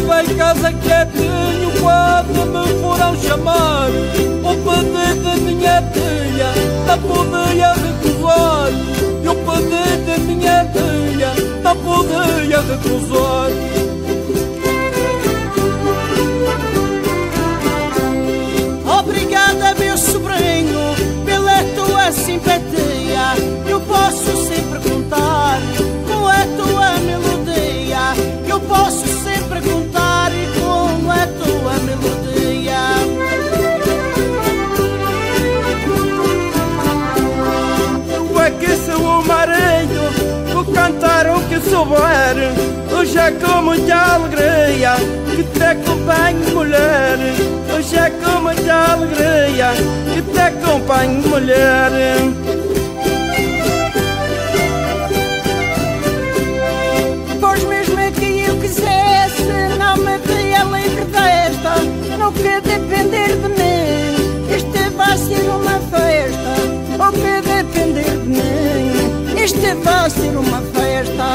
em casa quietinho quando me foram chamar. O pedido da minha filha não podia recusar. E o pedido da minha filha não podia recusar. Obrigada, meu sobrinho, pela tua simpatia. Eu posso sempre contar com a tua melodia. Eu posso sempre contar com a tua melodia. Eu é que sou o marido, vou cantar o que souber. Hoje é com muita alegria que te acompanho, mulher. Hoje é com muita alegria que te acompanho, mulher. Pois mesmo que eu quisesse, não me via livre desta. Não que depender de mim, este vai ser uma festa. Não que depender de mim, este vai ser uma festa.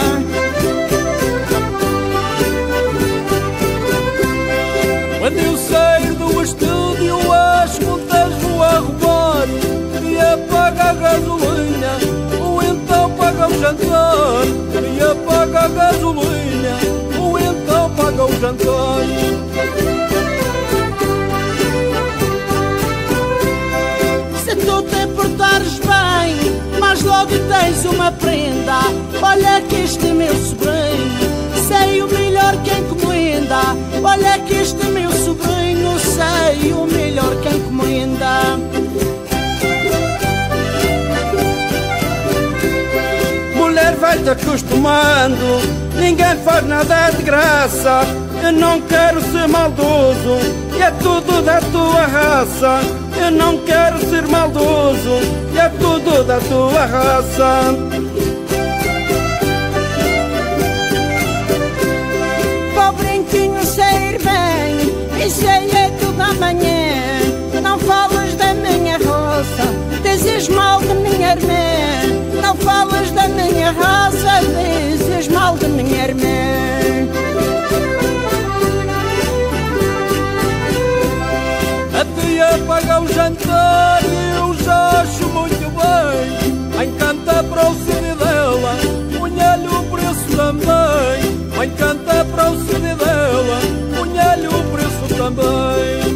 Quando eu sair do estúdio as contas vou arrumar. Queria pagar a gasolina ou então pagar o jantar. Queria pagar a gasolina ou então pagar o jantar. Se tu te portares bem, mas logo tens uma prenda. Olha que este meu sobrinho sei o melhor que encomenda. Olha que este meu sobrinho sei o melhor que encomenda. Mulher, vai-te acostumando, ninguém faz nada de graça. Eu não quero ser maldoso, e é tudo da tua raça. Eu não quero ser maldoso, e é tudo da tua raça. Pobrenquinho sair bem, isso aí é tudo amanhã. Não falas da minha roça, dizes mal da minha irmã. Não falas da minha raça, dizes mal da minha irmã. A tia paga o jantar e eu já acho muito bem. Mãe, canta para o CD dela, punha-lhe o preço também. Mãe, canta para o CD dela, punha-lhe o preço também.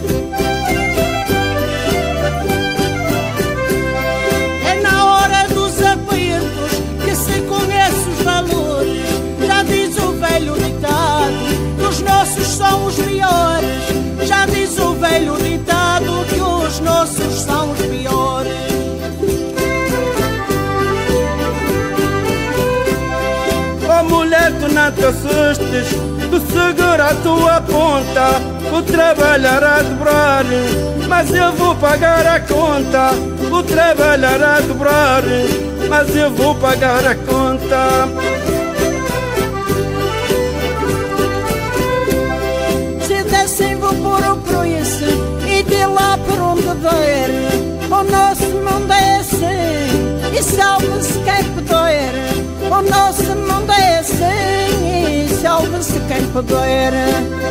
É na hora dos apertos que se conhece os valores. Já diz o velho ditado que os nossos são os piores. Já diz o velho ditado que os nossos são os piores. Oh mulher, tu não te assustes, tu segura a tua ponta. Vou trabalhar a dobrar, mas eu vou pagar a conta. Vou trabalhar a dobrar, mas eu vou pagar a conta. Se dessem vou pôr o preço e de lá por onde der. O nosso mundo é assim e salve-se quem puder. O nosso mundo é assim e salve-se quem puder.